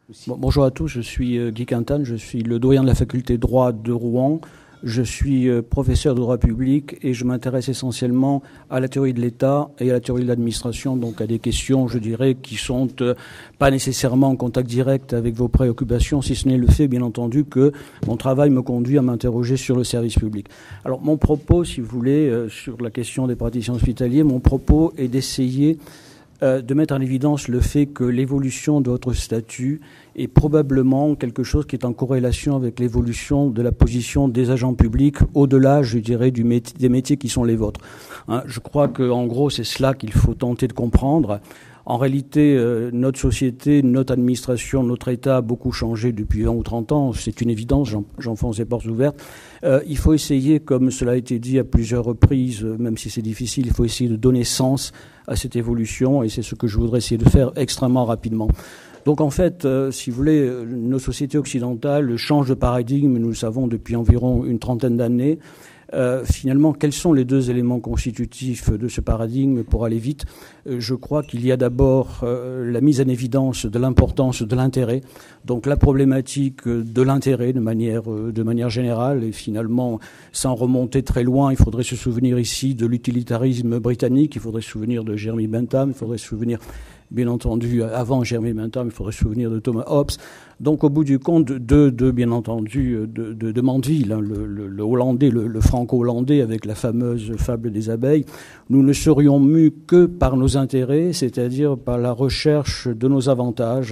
Bon, bonjour à tous, je suis Guy Quintane, je suis le doyen de la faculté de droit de Rouen. Je suis professeur de droit public et je m'intéresse essentiellement à la théorie de l'État et à la théorie de l'administration, donc à des questions, je dirais, qui sont pas nécessairement en contact direct avec vos préoccupations, si ce n'est le fait, bien entendu, que mon travail me conduit à m'interroger sur le service public. Alors, mon propos, si vous voulez, sur la question des praticiens hospitaliers, mon propos est d'essayer de mettre en évidence le fait que l'évolution de votre statut est probablement quelque chose qui est en corrélation avec l'évolution de la position des agents publics au-delà, je dirais, des métiers qui sont les vôtres. Je crois qu'en gros, c'est cela qu'il faut tenter de comprendre. En réalité, notre société, notre administration, notre État a beaucoup changé depuis 20 ou 30 ans. C'est une évidence, j'enfonce les portes ouvertes. Il faut essayer, comme cela a été dit à plusieurs reprises, même si c'est difficile, il faut essayer de donner sens à cette évolution, et c'est ce que je voudrais essayer de faire extrêmement rapidement. Donc en fait, si vous voulez, nos sociétés occidentales changent de paradigme, nous le savons depuis environ une trentaine d'années. Finalement, quels sont les deux éléments constitutifs de ce paradigme pour aller vite? Je crois qu'il y a d'abord la mise en évidence de l'importance de l'intérêt, donc la problématique de l'intérêt de manière générale, et finalement, sans remonter très loin, il faudrait se souvenir ici de l'utilitarisme britannique, il faudrait se souvenir de Jeremy Bentham, il faudrait se souvenir, bien entendu, avant Jeremy Bentham, il faudrait se souvenir de Thomas Hobbes. Donc, au bout du compte, bien entendu, de Mandeville, hein, le hollandais, le franco-hollandais, avec la fameuse fable des abeilles, nous ne serions mus que par nos intérêts, c'est-à-dire par la recherche de nos avantages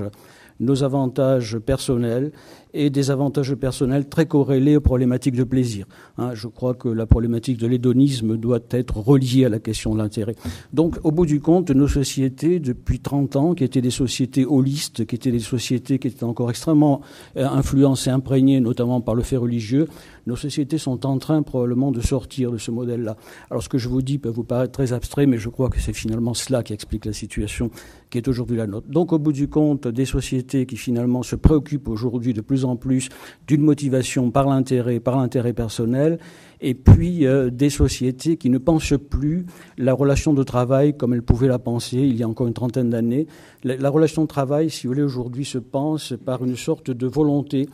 personnels, et des avantages personnels très corrélés aux problématiques de plaisir. Je crois que la problématique de l'hédonisme doit être reliée à la question de l'intérêt. Donc, au bout du compte, nos sociétés, depuis 30 ans, qui étaient des sociétés holistes, qui étaient des sociétés qui étaient encore extrêmement influencées, imprégnées, notamment par le fait religieux, nos sociétés sont en train probablement de sortir de ce modèle-là. Alors, ce que je vous dis peut vous paraître très abstrait, mais je crois que c'est finalement cela qui explique la situation qui est aujourd'hui la nôtre. Donc, au bout du compte, des sociétés qui finalement se préoccupent aujourd'hui de plus en plus d'une motivation par l'intérêt personnel, et puis des sociétés qui ne pensent plus la relation de travail comme elles pouvaient la penser il y a encore une trentaine d'années. La relation de travail, si vous voulez, aujourd'hui se pense par une sorte de volonté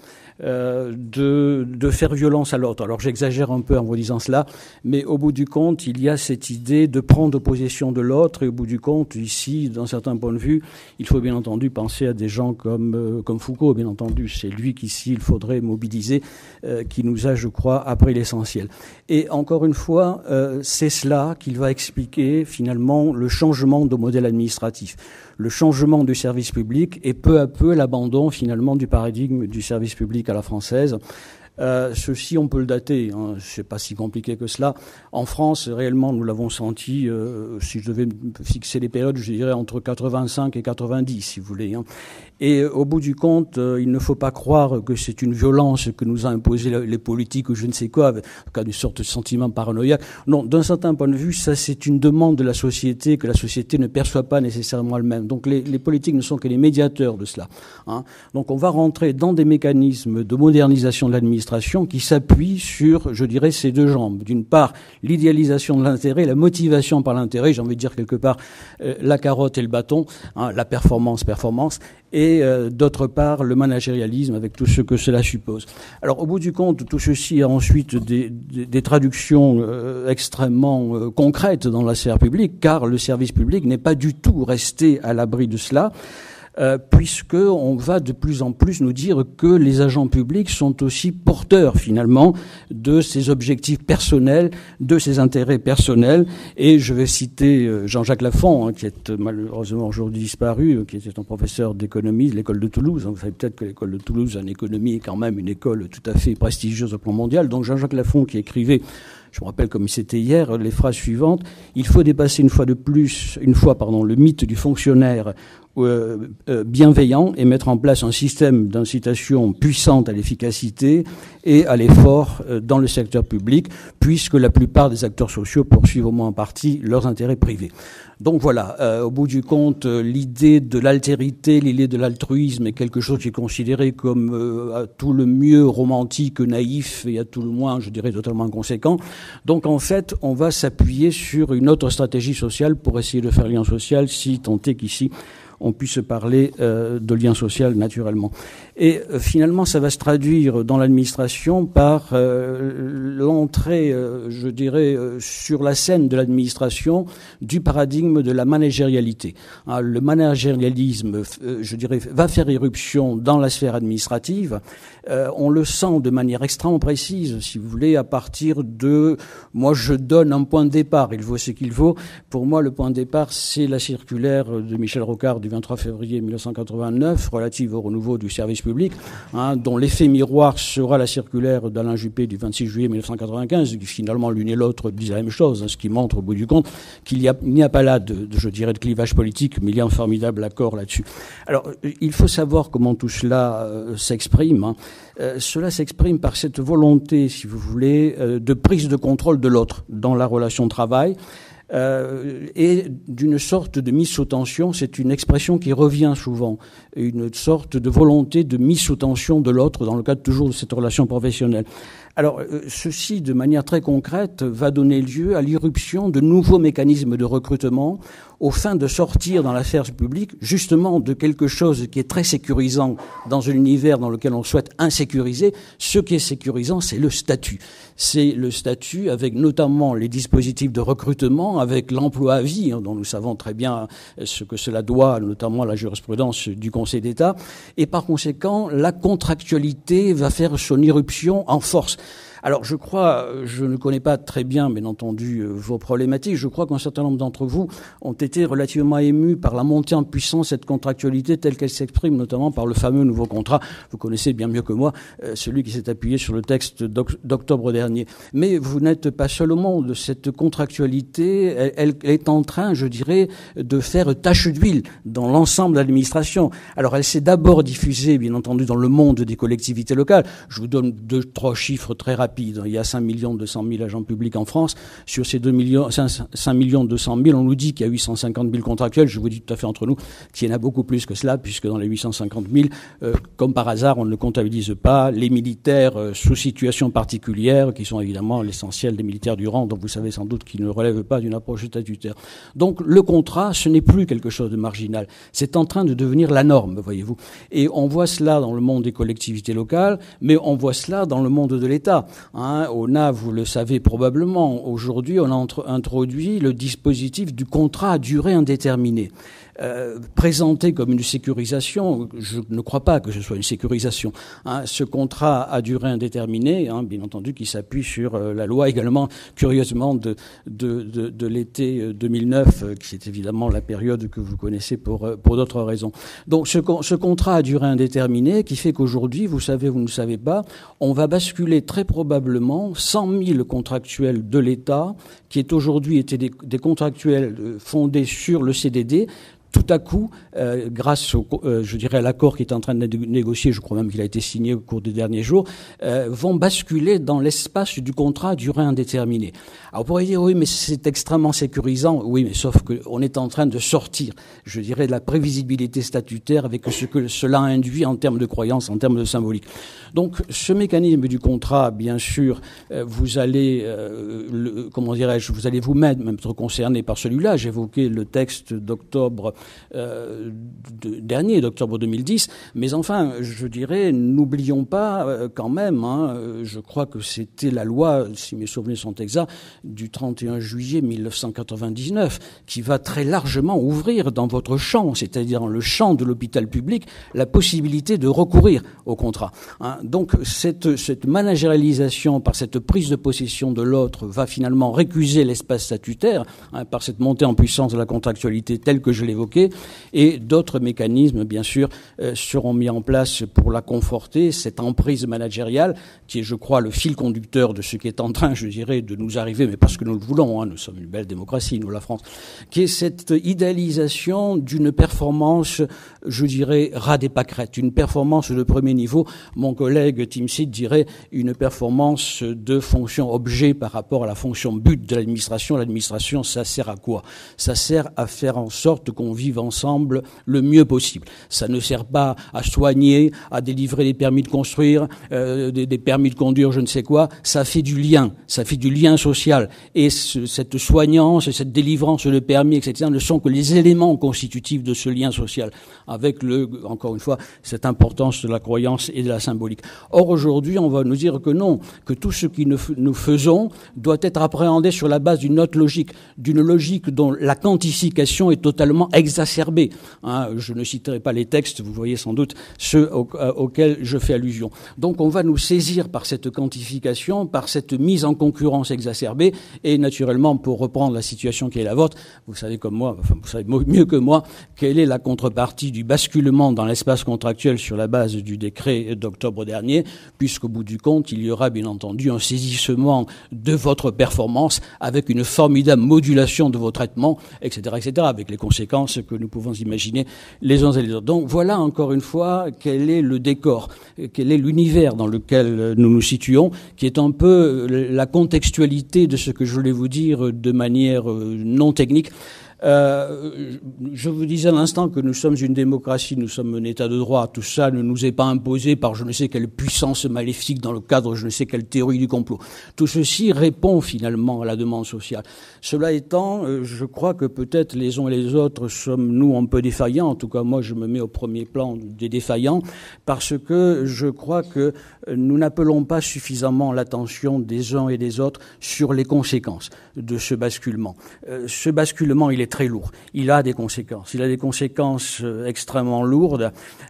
de faire violence à l'autre. Alors j'exagère un peu en vous disant cela, mais au bout du compte, il y a cette idée de prendre possession de l'autre, et au bout du compte, ici, d'un certain point de vue, il faut bien entendu penser à des gens comme Foucault, bien entendu. C'est lui qu'ici il faudrait mobiliser, qui nous a, je crois, appris l'essentiel. Et encore une fois, c'est cela qu'il va expliquer finalement le changement de modèle administratif, le changement du service public et peu à peu l'abandon finalement du paradigme du service public à la française. Ceci, on peut le dater, hein, c'est pas si compliqué que cela. En France, réellement, nous l'avons senti, si je devais fixer les périodes, je dirais entre 85 et 90, si vous voulez. Hein. Et au bout du compte, il ne faut pas croire que c'est une violence que nous a imposé les politiques ou je ne sais quoi, avec une sorte de sentiment paranoïaque. Non, d'un certain point de vue, ça c'est une demande de la société que la société ne perçoit pas nécessairement elle-même. Donc les politiques ne sont que les médiateurs de cela. Hein. Donc on va rentrer dans des mécanismes de modernisation de l'administration qui s'appuient sur, je dirais, ces deux jambes. D'une part, l'idéalisation de l'intérêt, la motivation par l'intérêt, j'ai envie de dire quelque part la carotte et le bâton, hein, la performance, et d'autre part le managérialisme avec tout ce que cela suppose. Alors au bout du compte, tout ceci a ensuite des traductions extrêmement concrètes dans la sphère publique, car le service public n'est pas du tout resté à l'abri de cela. Puisque on va de plus en plus nous dire que les agents publics sont aussi porteurs finalement de ces objectifs personnels, de ces intérêts personnels. Et je vais citer Jean-Jacques Lafont, qui est malheureusement aujourd'hui disparu, qui était un professeur d'économie de l'école de Toulouse. Vous savez peut-être que l'école de Toulouse en économie est quand même une école tout à fait prestigieuse au plan mondial. Donc Jean-Jacques Lafont qui écrivait, je me rappelle comme c'était hier, les phrases suivantes: il faut dépasser une fois le mythe du fonctionnaire bienveillant et mettre en place un système d'incitation puissante à l'efficacité et à l'effort dans le secteur public, puisque la plupart des acteurs sociaux poursuivent au moins en partie leurs intérêts privés. Donc voilà, au bout du compte, l'idée de l'altérité, l'idée de l'altruisme est quelque chose qui est considéré comme à tout le mieux romantique, naïf et à tout le moins, je dirais, totalement inconséquent. Donc en fait, on va s'appuyer sur une autre stratégie sociale pour essayer de faire lien social, si tant est qu'ici on puisse parler de lien social naturellement. Et finalement, ça va se traduire dans l'administration par l'entrée, je dirais, sur la scène de l'administration du paradigme de la managérialité. Le managérialisme, je dirais, va faire irruption dans la sphère administrative. On le sent de manière extrêmement précise, si vous voulez, à partir de... Moi, je donne un point de départ, il vaut ce qu'il vaut. Pour moi, le point de départ, c'est la circulaire de Michel Rocard du 23 février 1989, relative au renouveau du service public, dont l'effet miroir sera la circulaire d'Alain Juppé du 26 juillet 1995, qui finalement, l'une et l'autre disent la même chose, ce qui montre au bout du compte qu'il n'y a pas là je dirais, de clivage politique, mais il y a un formidable accord là-dessus. Alors, il faut savoir comment tout cela s'exprime. Cela s'exprime par cette volonté, si vous voulez, de prise de contrôle de l'autre dans la relation de travail. Et d'une sorte de mise sous tension, c'est une expression qui revient souvent, une sorte de volonté de mise sous tension de l'autre dans le cadre toujours de cette relation professionnelle. Alors, ceci, de manière très concrète, va donner lieu à l'irruption de nouveaux mécanismes de recrutement aux fins de sortir dans la sphère publique, justement, de quelque chose qui est très sécurisant dans un univers dans lequel on souhaite insécuriser. Ce qui est sécurisant, c'est le statut. C'est le statut avec notamment les dispositifs de recrutement, avec l'emploi à vie, dont nous savons très bien ce que cela doit, notamment à la jurisprudence du Conseil d'État. Et par conséquent, la contractualité va faire son irruption en force. Alors, je crois, je ne connais pas très bien, bien entendu, vos problématiques. Je crois qu'un certain nombre d'entre vous ont été relativement émus par la montée en puissance de cette contractualité telle qu'elle s'exprime, notamment par le fameux nouveau contrat. Vous connaissez bien mieux que moi celui qui s'est appuyé sur le texte d'octobre dernier. Mais vous n'êtes pas seul au monde. Cette contractualité, elle est en train, je dirais, de faire tache d'huile dans l'ensemble de l'administration. Alors, elle s'est d'abord diffusée, bien entendu, dans le monde des collectivités locales. Je vous donne 2-3 chiffres très rapides. Il y a 5 200 000 agents publics en France. Sur ces 5 200 000, on nous dit qu'il y a 850 000 contractuels. Je vous dis tout à fait entre nous qu'il y en a beaucoup plus que cela, puisque dans les 850 000, comme par hasard, on ne comptabilise pas les militaires sous situation particulière, qui sont évidemment l'essentiel des militaires du rang, dont vous savez sans doute qu'ils ne relèvent pas d'une approche statutaire. Donc le contrat, ce n'est plus quelque chose de marginal. C'est en train de devenir la norme, voyez-vous. Et on voit cela dans le monde des collectivités locales, mais on voit cela dans le monde de l'État. On a, vous le savez probablement, aujourd'hui, on a introduit le dispositif du contrat à durée indéterminée. Présenté comme une sécurisation, je ne crois pas que ce soit une sécurisation. Ce contrat à durée indéterminée, bien entendu, qui s'appuie sur la loi également, curieusement, de l'été 2009, qui est évidemment la période que vous connaissez pour d'autres raisons. Donc ce contrat à durée indéterminée qui fait qu'aujourd'hui, vous savez, vous ne savez pas, on va basculer très probablement 100 000 contractuels de l'État, qui est aujourd'hui étaient des contractuels fondés sur le CDD, tout à coup, grâce je dirais à l'accord qui est en train de négocier, je crois même qu'il a été signé au cours des derniers jours, vont basculer dans l'espace du contrat à durée indéterminée. Alors on pourrait dire oui, mais c'est extrêmement sécurisant. Oui, mais sauf qu'on est en train de sortir, je dirais, de la prévisibilité statutaire avec ce que cela induit en termes de croyance, en termes de symbolique. Donc ce mécanisme du contrat, bien sûr, vous allez, comment dirais-je, vous allez vous-même être concerné par celui-là. J'évoquais le texte d'octobre d'octobre 2010, mais enfin, je dirais, n'oublions pas quand même, je crois que c'était la loi, si mes souvenirs sont exacts, du 31 juillet 1999, qui va très largement ouvrir dans votre champ, c'est-à-dire dans le champ de l'hôpital public, la possibilité de recourir au contrat. Donc cette managérialisation par cette prise de possession de l'autre va finalement récuser l'espace statutaire par cette montée en puissance de la contractualité telle que je l'évoquais, et d'autres mécanismes, bien sûr, seront mis en place pour la conforter, cette emprise managériale qui est, je crois, le fil conducteur de ce qui est en train, je dirais, de nous arriver, mais parce que nous le voulons, nous sommes une belle démocratie, nous, la France, qui est cette idéalisation d'une performance, je dirais, ras des pâquerettes, une performance de premier niveau. Mon collègue Tim Seed dirait une performance de fonction objet par rapport à la fonction but de l'administration. L'administration, ça sert à quoi? Ça sert à faire en sorte qu'on vive vivre ensemble le mieux possible. Ça ne sert pas à soigner, à délivrer des permis de construire, des permis de conduire, je ne sais quoi. Ça fait du lien social. Et cette soignance, cette délivrance de permis, etc., ne sont que les éléments constitutifs de ce lien social, avec encore une fois, cette importance de la croyance et de la symbolique. Or, aujourd'hui, on va nous dire que non, que tout ce que nous faisons doit être appréhendé sur la base d'une autre logique, d'une logique dont la quantification est totalement exacerbée. Je ne citerai pas les textes, vous voyez sans doute ceux auxquels je fais allusion. Donc, on va nous saisir par cette quantification, par cette mise en concurrence exacerbée, et naturellement, pour reprendre la situation qui est la vôtre, vous savez comme moi, enfin, vous savez mieux que moi, quelle est la contrepartie du basculement dans l'espace contractuel sur la base du décret d'octobre dernier, puisqu'au bout du compte, il y aura bien entendu un saisissement de votre performance avec une formidable modulation de vos traitements, etc., avec les conséquences que nous pouvons imaginer les uns et les autres. Donc voilà encore une fois quel est le décor, quel est l'univers dans lequel nous nous situons, qui est un peu la contextualité de ce que je voulais vous dire de manière non technique. Je vous disais à l'instant que nous sommes une démocratie, nous sommes un état de droit. Tout ça ne nous est pas imposé par je ne sais quelle puissance maléfique dans le cadre de je ne sais quelle théorie du complot. Tout ceci répond finalement à la demande sociale. Cela étant, je crois que peut-être les uns et les autres sommes-nous un peu défaillants. En tout cas, moi, je me mets au premier plan des défaillants parce que je crois que nous n'appelons pas suffisamment l'attention des uns et des autres sur les conséquences de ce basculement. Ce basculement, il est très lourd. Il a des conséquences. Il a des conséquences extrêmement lourdes.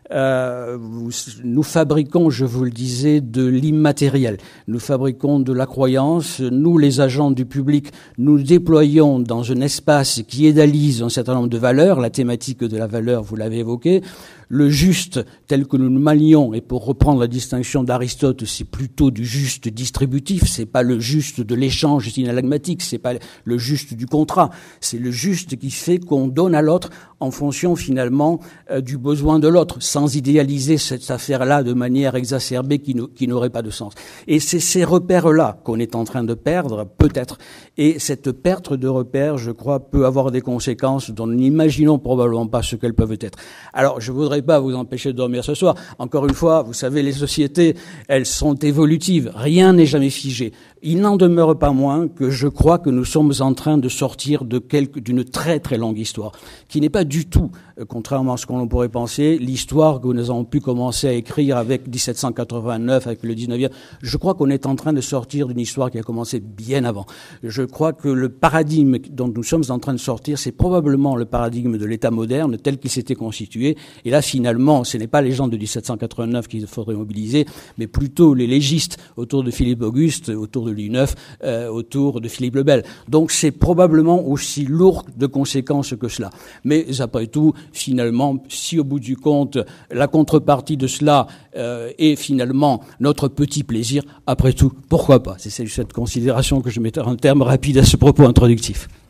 Nous fabriquons, je vous le disais, de l'immatériel. Nous fabriquons de la croyance. Nous, les agents du public, nous déployons dans un espace qui idéalise un certain nombre de valeurs. La thématique de la valeur, vous l'avez évoqué. Le juste, tel que nous le manions, et pour reprendre la distinction d'Aristote, c'est plutôt du juste distributif, c'est pas le juste de l'échange synalagmatique, c'est pas le juste du contrat, c'est le juste qui fait qu'on donne à l'autre en fonction finalement du besoin de l'autre, sans idéaliser cette affaire-là de manière exacerbée qui n'aurait pas de sens. Et c'est ces repères-là qu'on est en train de perdre, peut-être, et cette perte de repères, je crois, peut avoir des conséquences dont nous n'imaginons probablement pas ce qu'elles peuvent être. Alors, je voudrais pas vous empêcher de dormir ce soir. Encore une fois, vous savez, les sociétés, elles sont évolutives. Rien n'est jamais figé. Il n'en demeure pas moins que je crois que nous sommes en train de sortir d'une très très longue histoire, qui n'est pas du tout, contrairement à ce qu'on pourrait penser, l'histoire que nous avons pu commencer à écrire avec 1789, avec le 19e. Je crois qu'on est en train de sortir d'une histoire qui a commencé bien avant. Je crois que le paradigme dont nous sommes en train de sortir, c'est probablement le paradigme de l'État moderne tel qu'il s'était constitué. Et là, finalement, ce n'est pas les gens de 1789 qu'il faudrait mobiliser, mais plutôt les légistes autour de Philippe Auguste, autour de Louis IX, autour de Philippe le Bel. Donc c'est probablement aussi lourd de conséquences que cela. Mais après tout, finalement, si au bout du compte, la contrepartie de cela est finalement notre petit plaisir, après tout, pourquoi pas? C'est cette considération que je mettais en termes rapides à ce propos introductif.